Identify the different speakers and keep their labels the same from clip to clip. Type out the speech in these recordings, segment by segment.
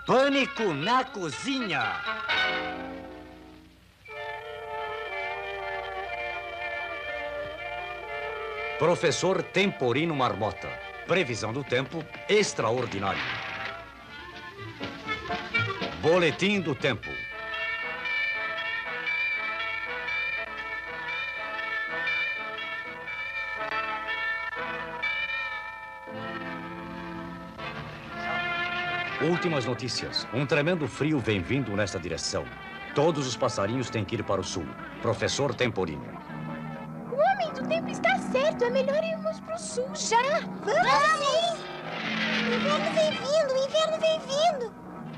Speaker 1: Pânico na cozinha. Professor Temporino Marmota. Previsão do tempo extraordinário. Boletim do tempo. Últimas notícias. Um tremendo frio vem vindo nesta direção. Todos os passarinhos têm que ir para o sul. Professor Temporino.
Speaker 2: O homem do tempo está certo. É melhor irmos para o sul já. Vamos! O inverno vem vindo, o inverno vem vindo.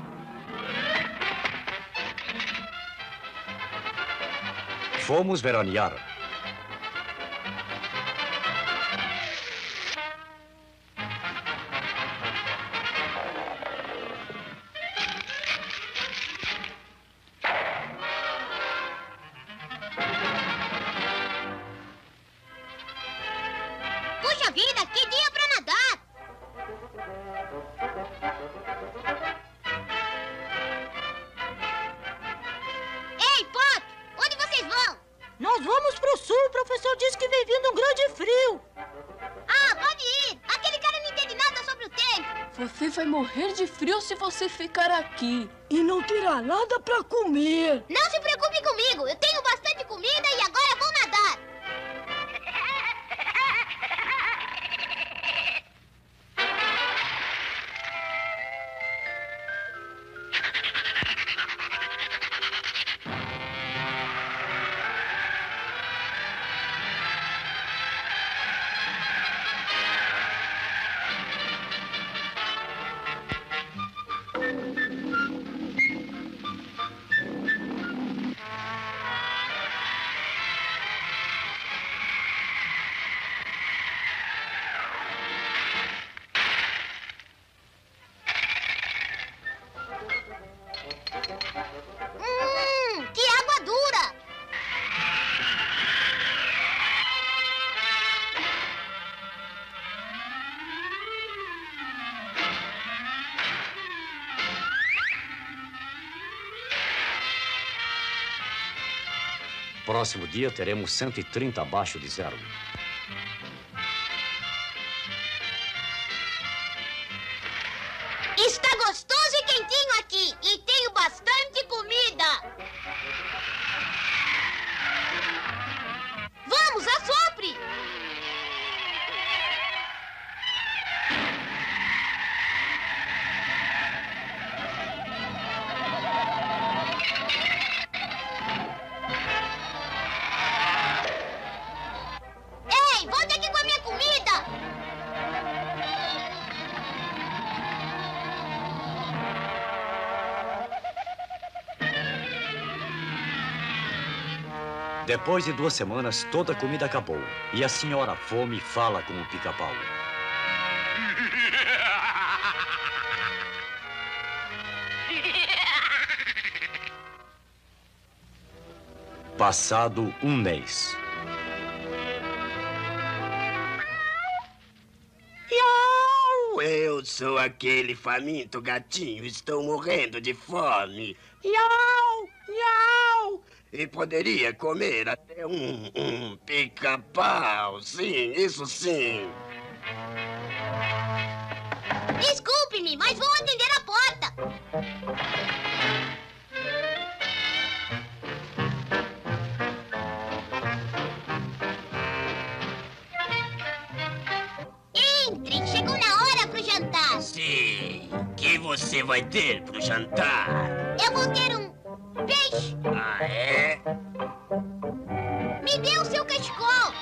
Speaker 1: Fomos veranear.
Speaker 2: Puxa vida, que dia para nadar! Ei, Pop! Onde vocês vão?
Speaker 3: Nós vamos pro sul. O professor disse que vem vindo um grande frio.
Speaker 2: Ah, pode ir! Aquele cara não entende nada sobre o tempo!
Speaker 4: Você vai morrer de frio se você ficar aqui.
Speaker 3: E não terá nada pra comer.
Speaker 2: Não se preocupe comigo! Eu tenho bastante comida e agora vou nadar! Que água dura!
Speaker 1: Próximo dia teremos 130 abaixo de zero.
Speaker 2: Está gostoso e quentinho aqui e tenho bastante comida! Vamos, assopre! Ei, volte aqui com a minha comida!
Speaker 1: Depois de 2 semanas, toda a comida acabou. E a senhora Fome fala com o pica-pau. Passado um mês.
Speaker 5: Iau! Eu sou aquele faminto gatinho, estou morrendo de fome. Iau! Iau! E poderia comer até um pica-pau, sim, isso sim.
Speaker 2: Desculpe-me, mas vou atender a porta. Entre, chegou na hora pro jantar.
Speaker 5: Sim, o que você vai ter pro jantar?
Speaker 2: Eu vou ter um peixe.
Speaker 5: Ah, é?
Speaker 2: Me dê o seu cachecol.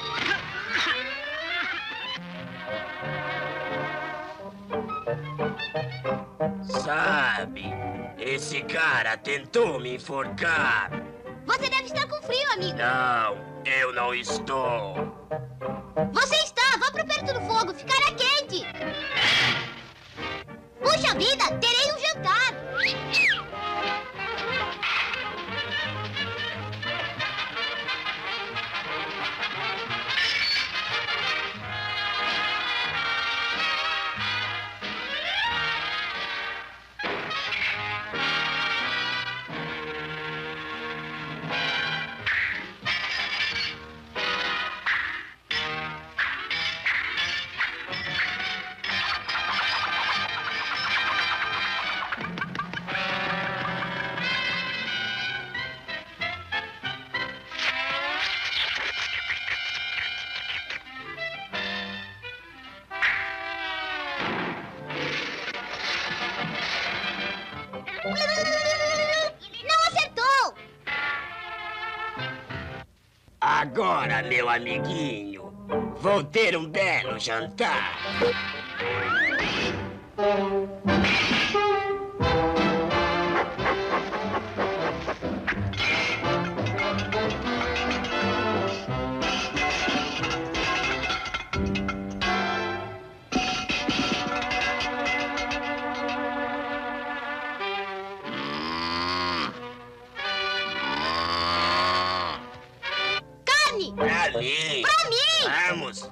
Speaker 5: Sabe, esse cara tentou me enforcar.
Speaker 2: Você deve estar com frio, amigo.
Speaker 5: Não, eu não estou.
Speaker 2: Você está, vá pro perto do fogo, ficará quente. Puxa vida, terei um jantar.
Speaker 5: agora, meu amiguinho, vou ter um belo jantar.
Speaker 2: Carne!
Speaker 5: Pra mim!
Speaker 2: Pra mim!
Speaker 5: Vamos!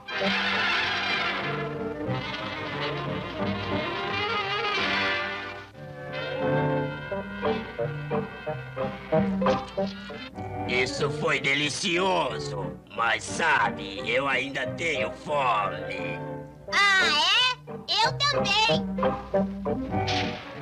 Speaker 5: Isso foi delicioso, mas sabe, eu ainda tenho fome.
Speaker 2: Ah, é? Eu também.